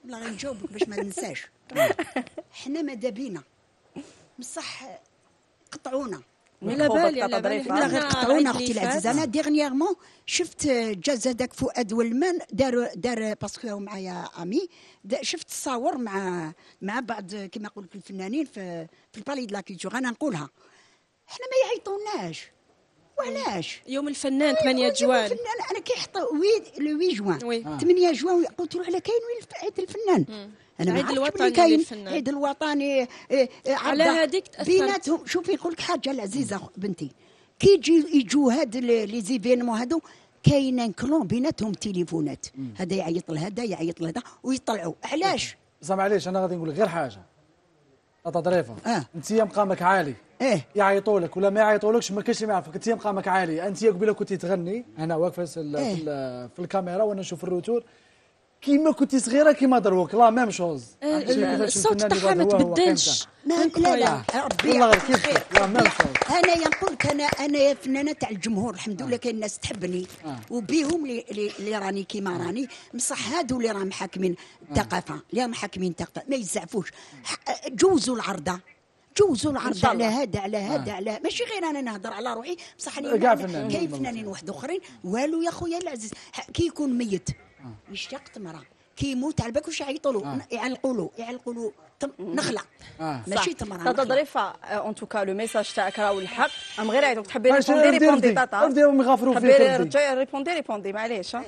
لا غير نجاوبك باش ما ننساش. حنا ماذا بينا بصح قطعونا. على بالي على بالي لا غير قطعونا اختي العزيزه. انا ديغنييغمون شفت جاز هذاك فؤاد والمان دار باسكو معايا امي شفت الصور مع بعض كما نقول لك الفنانين في البالي دو لا كولتور. انا نقولها احنا ما يعيطوناش. وعلاش يوم الفنان 8 جوان انا كيحطوا لو 8 جوان 8 جوان قلت له على كاين وين عيد الفنان. انا العيد الوطني كاين للفنان. العيد الوطني على هذيك تاثرت بيناتهم. شوفي نقول لك حاجه العزيزه بنتي كي يجوا هاد لي زيفينمون هادو كاين كلون بيناتهم تليفونات. هذا يعيط لهذا يعيط لهذا ويطلعوا. علاش؟ بصح معليش انا غادي نقول لك غير حاجه طاطا ظريفه. انت مقامك عالي يعيطوا لك ولا ما يعيطولكش ما كاينش اللي ما يعرفك. انت مقامك عالي. انت قبيله كنتي تغني انا واقفه في الكاميرا وانا نشوف الروتور كيما كنتي صغيره كيما دروك لا ميم شوز. الصوت تاعها ما تبدلش. لا ربي والله غير كيف لا ميم شوز. انا نقول لك انا فنانه تاع الجمهور الحمد لله. كاين الناس تحبني وبيهم اللي راني كيما راني بصح هادو اللي راهم حاكمين الثقافه اللي راهم حاكمين الثقافه ما يزعفوش. جوزوا العرضه على هذا على هذا على ماشي غير انا نهضر على روحي بصح كاين فنانين واحد اخرين والو يا خويا العزيز. كي يكون ميت اشتقت مرة كي يموت على بالك واش يعيطوا له يعلقوا له نخلع ماشي تمره. طاطا ظريفه اون توكا لو ميساج تاعك راهو الحق. ام غير عيطوك تحبي ريبوندي طاطا ريبوندي ما يغافروا فيك. تحبي ريبوندي معليش.